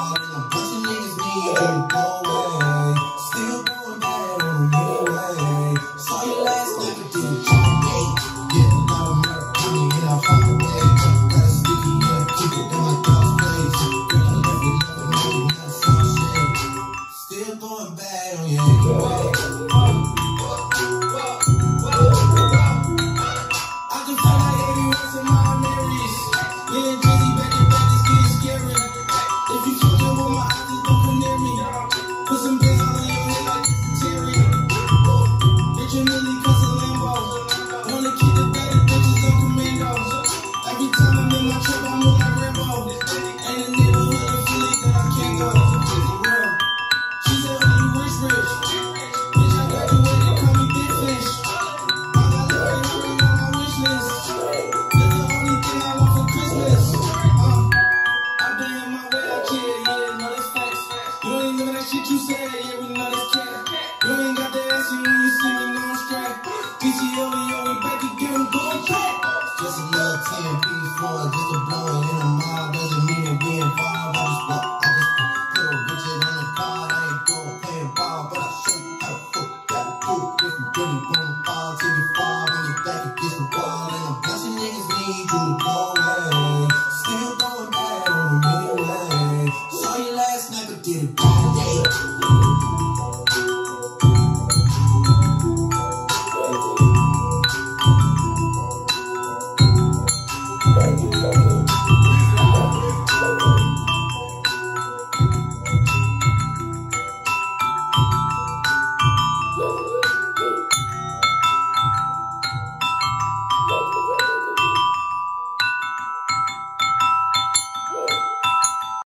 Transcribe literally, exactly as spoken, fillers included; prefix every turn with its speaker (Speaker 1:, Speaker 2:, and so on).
Speaker 1: ball and a bunch of niggas need you. No way. Still going bad on me anyway. Saw you last night, but didn't check it. Yeah, a lot of murder coming in a highway. Got a sticky, yeah, keep it in my dog's place. Girl, I love you, love it, maybe not some shit. Still going bad on you anyway. I can feel like every once in my memories. Getting dizzy, back and back, it's getting scary. If you fucking with my eyes, just don't come near me. Put some bass all in your head like Terry. Rich and Millie, cause a Lambo. Wanna keep the better bitches on commando. Every time I'm in my truck, I move like Rambo. And the neighborhood of Philly that I can't go. Real. She said, oh, you rich, rich. Bitch, I graduated, call me Big Fish. I got the right number on my wish list. That's the only thing I want for Christmas. Uh, I've been on my way out here, yeah, no, that's facts. You don't even know that shit you said, yeah, we know